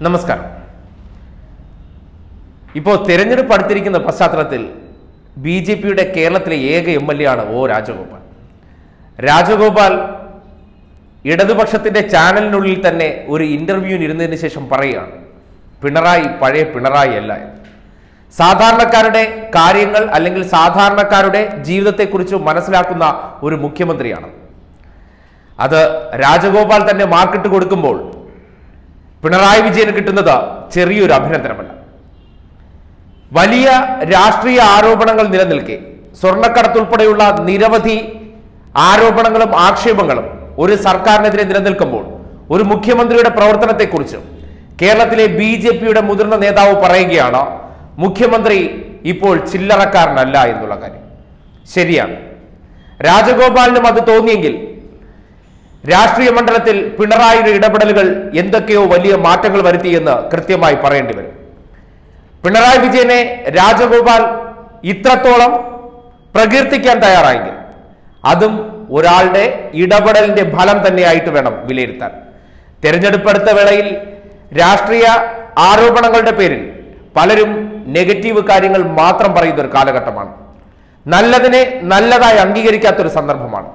നമസ്കാരം. ഇപ്പോൾ തെരഞ്ഞെടുപ്പ് അടുത്തിരിക്കുന്ന പശ്ചാത്തലത്തിൽ ബി.ജെ.പിയുടെ കേരളത്തിലെ ഏക എം.എൽ.എ ആണ് ഒ രാജഗോപാൽ. രാജഗോപാൽ ഇടതുപക്ഷത്തിന്റെ ചാനലിനുള്ളിൽ തന്നെ ഒരു ഇന്റർവ്യൂവിന് ഇരുന്നതിന് ശേഷം പറയുകയാണ്, പിണറായി പഴയ പിണറായി അല്ല എന്ന്. സാധാരണക്കാരുടെ കാര്യങ്ങൾ അല്ലെങ്കിൽ സാധാരണക്കാരുടെ ജീവിതത്തെക്കുറിച്ച് മനസ്സിലാക്കുന്ന ഒരു മുഖ്യമന്ത്രിയാണ്. അത് രാജഗോപാൽ തന്നെ മാർക്കിട്ട് കൊടുക്കുമ്പോൾ പിണറായി വിജയന് കിട്ടുന്നത് ചെറിയൊരു അഭിനന്ദനമല്ല. വലിയ രാഷ്ട്രീയ ആരോപണങ്ങൾ നിലനിൽക്കെ, സ്വർണ്ണക്കടത്തുൾപ്പെടെയുള്ള നിരവധി ആരോപണങ്ങളും ആക്ഷേപങ്ങളും ഒരു സർക്കാരിനെതിരെ നിലനിൽക്കുമ്പോൾ ഒരു മുഖ്യമന്ത്രിയുടെ പ്രവർത്തനത്തെക്കുറിച്ച് കേരളത്തിലെ ബി.ജെ.പിയുടെ മുതിർന്ന നേതാവ് പറയുകയാണ്, മുഖ്യമന്ത്രി ഇപ്പോൾ ചില്ലറക്കാരനല്ല എന്നുള്ള കാര്യം. ശരിയാണ്, രാജഗോപാലിനും അത് തോന്നിയെങ്കിൽ രാഷ്ട്രീയ മണ്ഡലത്തിൽ പിണറായിയുടെ ഇടപെടലുകൾ എന്തൊക്കെയോ വലിയ മാറ്റങ്ങൾ വരുത്തിയെന്ന് കൃത്യമായി പറയേണ്ടി വരും. പിണറായി വിജയനെ രാജഗോപാൽ ഇത്രത്തോളം പ്രകീർത്തിക്കാൻ തയ്യാറായെങ്കിൽ അതും ഒരാളുടെ ഇടപെടലിന്റെ ഫലം തന്നെയായിട്ട് വേണം വിലയിരുത്താൻ. തെരഞ്ഞെടുപ്പ് അടുത്ത വേളയിൽ രാഷ്ട്രീയ ആരോപണങ്ങളുടെ പേരിൽ പലരും നെഗറ്റീവ് കാര്യങ്ങൾ മാത്രം പറയുന്ന ഒരു കാലഘട്ടമാണ്. നല്ലതിനെ നല്ലതായി അംഗീകരിക്കാത്തൊരു സന്ദർഭമാണ്.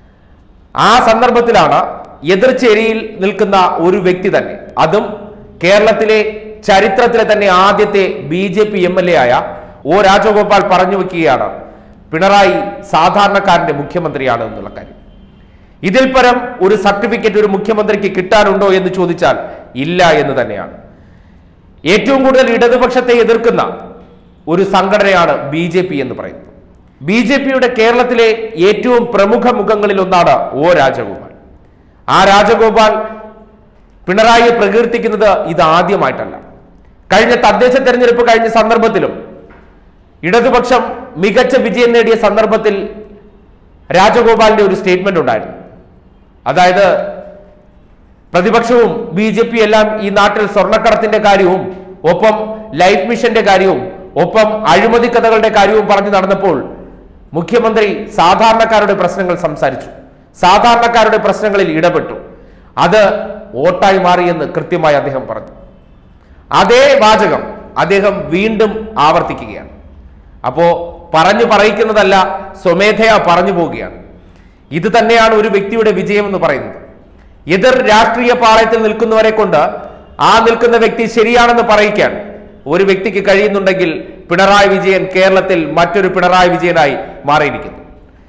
ആ സന്ദർഭത്തിലാണ് എതിർചേരിയിൽ നിൽക്കുന്ന ഒരു വ്യക്തി തന്നെ, അതും കേരളത്തിലെ ചരിത്രത്തിലെ തന്നെ ആദ്യത്തെ ബി.ജെ.പി എം.എൽ.എ ആയ ഒ രാജഗോപാൽ പറഞ്ഞു വെക്കുകയാണ്, പിണറായി സാധാരണക്കാരന്റെ മുഖ്യമന്ത്രിയാണ് എന്നുള്ള കാര്യം. ഇതിൽ പരം ഒരു സർട്ടിഫിക്കറ്റ് ഒരു മുഖ്യമന്ത്രിക്ക് കിട്ടാനുണ്ടോ എന്ന് ചോദിച്ചാൽ ഇല്ല എന്ന് തന്നെയാണ്. ഏറ്റവും കൂടുതൽ ഇടതുപക്ഷത്തെ എതിർക്കുന്ന ഒരു സംഘടനയാണ് ബി.ജെ.പി എന്ന് പറയുന്നത്. ബി.ജെ.പിയുടെ കേരളത്തിലെ ഏറ്റവും പ്രമുഖ മുഖങ്ങളിൽ ഒന്നാണ് ഒ രാജഗോപാൽ. ആ രാജഗോപാൽ പിണറായിയെ പ്രകീർത്തിക്കുന്നത് ഇത് ആദ്യമായിട്ടല്ല. കഴിഞ്ഞ തദ്ദേശ തെരഞ്ഞെടുപ്പ് കഴിഞ്ഞ സന്ദർഭത്തിലും ഇടതുപക്ഷം മികച്ച വിജയം നേടിയ സന്ദർഭത്തിൽ രാജഗോപാലിന്റെ ഒരു സ്റ്റേറ്റ്മെന്റ് ഉണ്ടായിരുന്നു. അതായത് പ്രതിപക്ഷവും ബി.ജെ.പി എല്ലാം ഈ നാട്ടിൽ സ്വർണ്ണക്കടത്തിന്റെ കാര്യവും ഒപ്പം ലൈഫ് മിഷന്റെ കാര്യവും ഒപ്പം അഴിമതി കഥകളുടെ കാര്യവും പറഞ്ഞു നടന്നപ്പോൾ മുഖ്യമന്ത്രി സാധാരണക്കാരുടെ പ്രശ്നങ്ങൾ സംസാരിച്ചു, സാധാരണക്കാരുടെ പ്രശ്നങ്ങളിൽ ഇടപെട്ടു. അത് വോട്ടായി മാറിയെന്ന് കൃത്യമായി അദ്ദേഹം പറഞ്ഞു. അതേ വാചകം അദ്ദേഹം വീണ്ടും ആവർത്തിക്കുകയാണ്. അപ്പോ പറയിക്കുന്നതല്ല, സ്വമേധയാ പറഞ്ഞു പോവുകയാണ്. ഇത് തന്നെയാണ് ഒരു വ്യക്തിയുടെ വിജയം എന്ന് പറയുന്നത്. എതിർ രാഷ്ട്രീയ പാളയത്തിൽ നിൽക്കുന്നവരെ കൊണ്ട് ആ നിൽക്കുന്ന വ്യക്തി ശരിയാണെന്ന് പറയിക്കാൻ ഒരു വ്യക്തിക്ക് കഴിയുന്നുണ്ടെങ്കിൽ പിണറായി വിജയൻ കേരളത്തിൽ മറ്റൊരു പിണറായി വിജയനായി മാറിയിരിക്കുന്നു.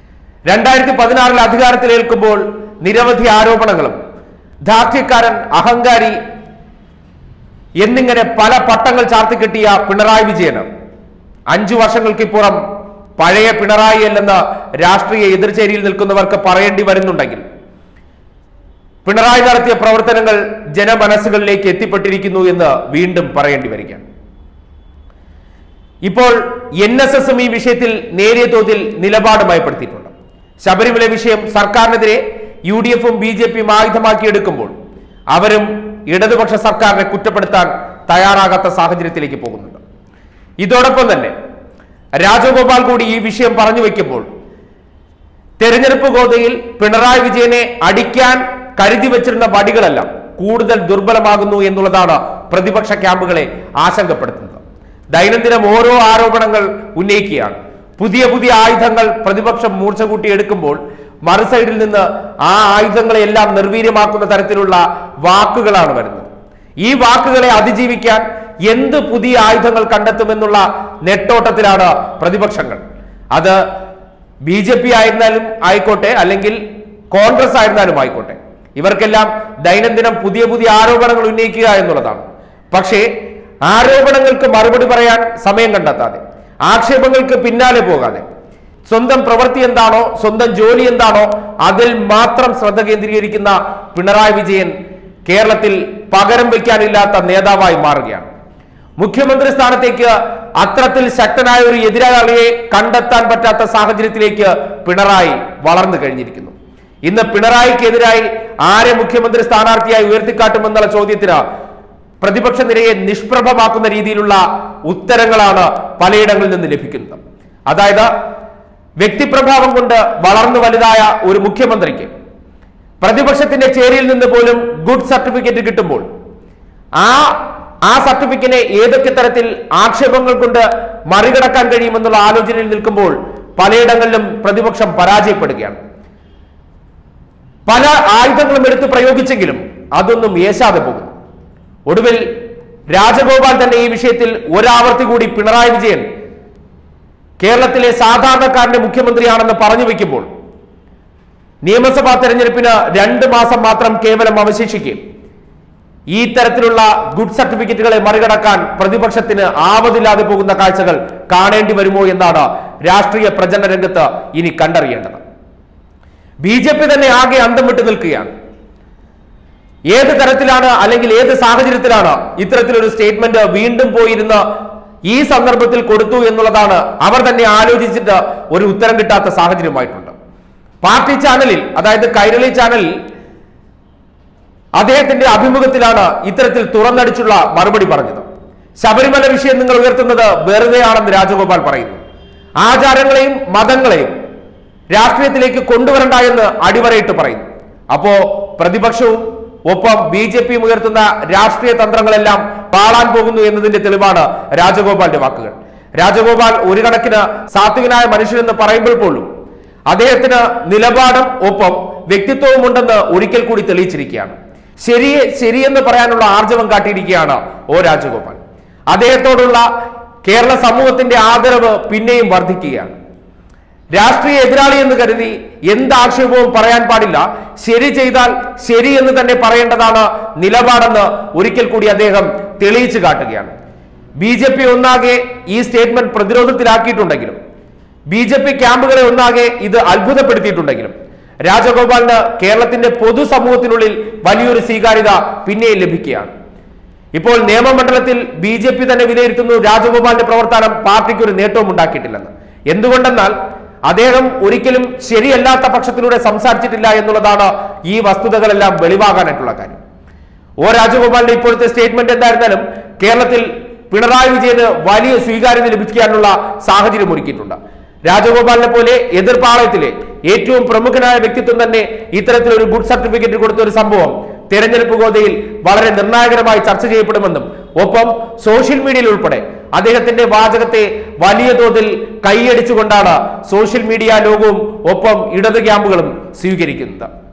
2016 അധികാരത്തിലേൽക്കുമ്പോൾ നിരവധി ആരോപണങ്ങളും ധാർഷ്ട്യക്കാരൻ, അഹങ്കാരി എന്നിങ്ങനെ പല പട്ടങ്ങൾ ചാർത്തിക്കെട്ടിയ പിണറായി വിജയന് 5 വർഷങ്ങൾക്കിപ്പുറം പഴയ പിണറായി അല്ലെന്ന് രാഷ്ട്രീയ എതിർചേരിയിൽ നിൽക്കുന്നവർക്ക് പറയേണ്ടി വരുന്നുണ്ടെങ്കിൽ പിണറായി നടത്തിയ പ്രവർത്തനങ്ങൾ ജനമനസ്സുകളിലേക്ക് എത്തിപ്പെട്ടിരിക്കുന്നു എന്ന് വീണ്ടും പറയേണ്ടി വരികയാണ്. ഇപ്പോൾ NSSഉം ഈ വിഷയത്തിൽ നേരിയ തോതിൽ നിലപാടുമയപ്പെടുത്തിയിട്ടുണ്ട്. ശബരിമല വിഷയം സർക്കാരിനെതിരെ UDFഉം ബി.ജെ.പിയും ആയുധമാക്കിയെടുക്കുമ്പോൾ അവരും ഇടതുപക്ഷ സർക്കാരിനെ കുറ്റപ്പെടുത്താൻ തയ്യാറാകാത്ത സാഹചര്യത്തിലേക്ക് പോകുന്നുണ്ട്. ഇതോടൊപ്പം തന്നെ രാജഗോപാൽ കൂടി ഈ വിഷയം പറഞ്ഞു വെക്കുമ്പോൾ തെരഞ്ഞെടുപ്പ് ഗോതയിൽ പിണറായി വിജയനെ അടിക്കാൻ കരുതി വെച്ചിരുന്ന വടികളെല്ലാം കൂടുതൽ ദുർബലമാകുന്നു എന്നുള്ളതാണ് പ്രതിപക്ഷ ക്യാമ്പുകളെ ആശങ്കപ്പെടുത്തുന്നത്. ദൈനംദിനം ഓരോ ആരോപണങ്ങൾ ഉന്നയിക്കുകയാണ്. പുതിയ പുതിയ ആയുധങ്ങൾ പ്രതിപക്ഷം മൂർച്ച കൂട്ടിയെടുക്കുമ്പോൾ മറുസൈഡിൽ നിന്ന് ആ ആയുധങ്ങളെല്ലാം നിർവീര്യമാക്കുന്ന തരത്തിലുള്ള വാക്കുകളാണ് വരുന്നത്. ഈ വാക്കുകളെ അതിജീവിക്കാൻ എന്ത് പുതിയ ആയുധങ്ങൾ കണ്ടെത്തുമെന്നുള്ള നെട്ടോട്ടത്തിലാണ് പ്രതിപക്ഷങ്ങൾ. അത് ബി.ജെ.പി ആയിരുന്നാലും ആയിക്കോട്ടെ, അല്ലെങ്കിൽ കോൺഗ്രസ് ആയിരുന്നാലും ആയിക്കോട്ടെ, ഇവർക്കെല്ലാം ദൈനംദിനം പുതിയ പുതിയ ആരോപണങ്ങൾ ഉന്നയിക്കുക എന്നുള്ളതാണ്. പക്ഷേ ആരോപണങ്ങൾക്ക് മറുപടി പറയാൻ സമയം കണ്ടെത്താതെ, ആക്ഷേപങ്ങൾക്ക് പിന്നാലെ പോകാതെ, സ്വന്തം പ്രവൃത്തി എന്താണോ, സ്വന്തം ജോലി എന്താണോ അതിൽ മാത്രം ശ്രദ്ധ കേന്ദ്രീകരിക്കുന്ന പിണറായി വിജയൻ കേരളത്തിൽ പകരം വയ്ക്കാനില്ലാത്ത നേതാവായി മാറുകയാണ്. മുഖ്യമന്ത്രി സ്ഥാനത്തേക്ക് അത്തരത്തിൽ ശക്തനായ ഒരു എതിരാളിയെ കണ്ടെത്താൻ പറ്റാത്ത സാഹചര്യത്തിലേക്ക് പിണറായി വളർന്നു കഴിഞ്ഞിരിക്കുന്നു. ഇന്ന് പിണറായിക്കെതിരായി ആരെ മുഖ്യമന്ത്രി സ്ഥാനാർത്ഥിയായി ഉയർത്തിക്കാട്ടുമെന്നുള്ള ചോദ്യത്തിന് പ്രതിപക്ഷ നിരയെ നിഷ്പ്രഭമാക്കുന്ന രീതിയിലുള്ള ഉത്തരങ്ങളാണ് പലയിടങ്ങളിൽ നിന്ന് ലഭിക്കുന്നത്. അതായത് വ്യക്തിപ്രഭാവം കൊണ്ട് വളർന്നു വലുതായ ഒരു മുഖ്യമന്ത്രിക്ക് പ്രതിപക്ഷത്തിന്റെ ചേരിയിൽ നിന്ന് പോലും ഗുഡ് സർട്ടിഫിക്കറ്റ് കിട്ടുമ്പോൾ ആ സർട്ടിഫിക്കറ്റിനെ ഏതൊക്കെ തരത്തിൽ ആക്ഷേപങ്ങൾ കൊണ്ട് മറികടക്കാൻ കഴിയുമെന്നുള്ള ആലോചനയിൽ നിൽക്കുമ്പോൾ പലയിടങ്ങളിലും പ്രതിപക്ഷം പരാജയപ്പെടുകയാണ്. പല ആയുധങ്ങളും എടുത്ത് പ്രയോഗിച്ചെങ്കിലും അതൊന്നും ഏശാതെ പോകുന്നു. ഒടുവിൽ രാജഗോപാൽ തന്നെ ഈ വിഷയത്തിൽ ഒരാവർത്തി കൂടി പിണറായി വിജയൻ കേരളത്തിലെ സാധാരണക്കാരന്റെ മുഖ്യമന്ത്രിയാണെന്ന് പറഞ്ഞു വെക്കുമ്പോൾ നിയമസഭാ തെരഞ്ഞെടുപ്പിന് 2 മാസം മാത്രം കേവലം അവശേഷിക്കും. ഈ തരത്തിലുള്ള ഗുഡ് സർട്ടിഫിക്കറ്റുകളെ മറികടക്കാൻ പ്രതിപക്ഷത്തിന് ആവതില്ലാതെ പോകുന്ന കാഴ്ചകൾ കാണേണ്ടി വരുമോ എന്നാണ് രാഷ്ട്രീയ പ്രചരണ രംഗത്ത് ഇനി കണ്ടറിയേണ്ടത്. BJP തന്നെ ആകെ അന്തം വിട്ട് നിൽക്കുകയാണ്. ഏത് തരത്തിലാണ് അല്ലെങ്കിൽ ഏത് സാഹചര്യത്തിലാണ് ഇത്തരത്തിലൊരു സ്റ്റേറ്റ്മെന്റ് വീണ്ടും പോയിരുന്ന് ഈ സന്ദർഭത്തിൽ കൊടുത്തു എന്നുള്ളതാണ് അവർ തന്നെ ആലോചിച്ചിട്ട് ഒരു ഉത്തരം കിട്ടാത്ത സാഹചര്യമായിട്ടുണ്ട്. പാർട്ടി ചാനലിൽ, അതായത് കൈരളി ചാനലിൽ അദ്ദേഹത്തിന്റെ അഭിമുഖത്തിലാണ് ഇത്തരത്തിൽ തുറന്നടിച്ചുള്ള മറുപടി പറഞ്ഞത്. ശബരിമല വിഷയം നിങ്ങൾ ഉയർത്തുന്നത് വെറുതെയാണെന്ന് രാജഗോപാൽ പറയുന്നു. ആചാരങ്ങളെയും മതങ്ങളെയും രാഷ്ട്രീയത്തിലേക്ക് കൊണ്ടുവരണ്ട എന്ന് അടിവരയിട്ട് പറയുന്നു. അപ്പോ പ്രതിപക്ഷവും ഒപ്പം BJPയും ഉയർത്തുന്ന രാഷ്ട്രീയ തന്ത്രങ്ങളെല്ലാം പാളാൻ പോകുന്നു എന്നതിന്റെ തെളിവാണ് രാജഗോപാലിന്റെ വാക്കുകൾ. രാജഗോപാൽ ഒരു കണക്കിന് സാത്വികനായ മനുഷ്യനെന്ന് പറയുമ്പോൾ പോലും അദ്ദേഹത്തിന് നിലപാടും ഒപ്പം വ്യക്തിത്വവും ഉണ്ടെന്ന് ഒരിക്കൽ കൂടി തെളിയിച്ചിരിക്കുകയാണ്. ശരിയെന്ന് പറയാനുള്ള ആർജവം കാട്ടിയിരിക്കുകയാണ് രാജഗോപാൽ. അദ്ദേഹത്തോടുള്ള കേരള സമൂഹത്തിന്റെ ആദരവ് പിന്നെയും വർദ്ധിക്കുകയാണ്. രാഷ്ട്രീയ എതിരാളി എന്ന് കരുതി എന്ത് ആക്ഷേപവും പറയാൻ പാടില്ല. ശരി ചെയ്താൽ ശരി എന്ന് തന്നെ പറയേണ്ടതാണ് നിലപാടെന്ന് ഒരിക്കൽ കൂടി അദ്ദേഹം തെളിയിച്ചു കാട്ടുകയാണ്. BJP ഒന്നാകെ ഈ സ്റ്റേറ്റ്മെന്റ് പ്രതിരോധത്തിലാക്കിയിട്ടുണ്ടെങ്കിലും BJP ക്യാമ്പുകളെ ഒന്നാകെ ഇത് അത്ഭുതപ്പെടുത്തിയിട്ടുണ്ടെങ്കിലും രാജഗോപാലിന് കേരളത്തിന്റെ പൊതുസമൂഹത്തിനുള്ളിൽ വലിയൊരു സ്വീകാര്യത പിന്നെയും ലഭിക്കുകയാണ്. ഇപ്പോൾ നിയമമണ്ഡലത്തിൽ BJP തന്നെ വിലയിരുത്തുന്നു രാജഗോപാലിന്റെ പ്രവർത്തനം പാർട്ടിക്ക് ഒരു നേട്ടവും ഉണ്ടാക്കിയിട്ടില്ലെന്ന്. എന്തുകൊണ്ടെന്നാൽ അദ്ദേഹം ഒരിക്കലും ശരിയല്ലാത്ത പക്ഷത്തിലൂടെ സംസാരിച്ചിട്ടില്ല എന്നുള്ളതാണ് ഈ വസ്തുതകളെല്ലാം വെളിവാകാനായിട്ടുള്ള കാര്യം. രാജഗോപാലിന്റെ ഇപ്പോഴത്തെ സ്റ്റേറ്റ്മെന്റ് എന്തായിരുന്നാലും കേരളത്തിൽ പിണറായി വിജയന് വലിയ സ്വീകാര്യത ലഭിക്കാനുള്ള സാഹചര്യം ഒരുക്കിയിട്ടുണ്ട്. രാജഗോപാലിനെ പോലെ എതിർപ്പാളയത്തിലെ ഏറ്റവും പ്രമുഖനായ വ്യക്തിത്വം തന്നെ ഇത്തരത്തിലൊരു ഗുഡ് സർട്ടിഫിക്കറ്റ് കൊടുത്ത ഒരു സംഭവം തെരഞ്ഞെടുപ്പ് ഗോതയിൽ വളരെ നിർണായകരമായി ചർച്ച ചെയ്യപ്പെടുമെന്നും ഒപ്പം സോഷ്യൽ മീഡിയയിൽ ഉൾപ്പെടെ അദ്ദേഹത്തിന്റെ വാചകത്തെ വലിയ തോതിൽ കൈയടിച്ചുകൊണ്ടാണ് സോഷ്യൽ മീഡിയ ലോകവും ഒപ്പം ഇടത് ക്യാമ്പുകളും സ്വീകരിക്കുന്നത്.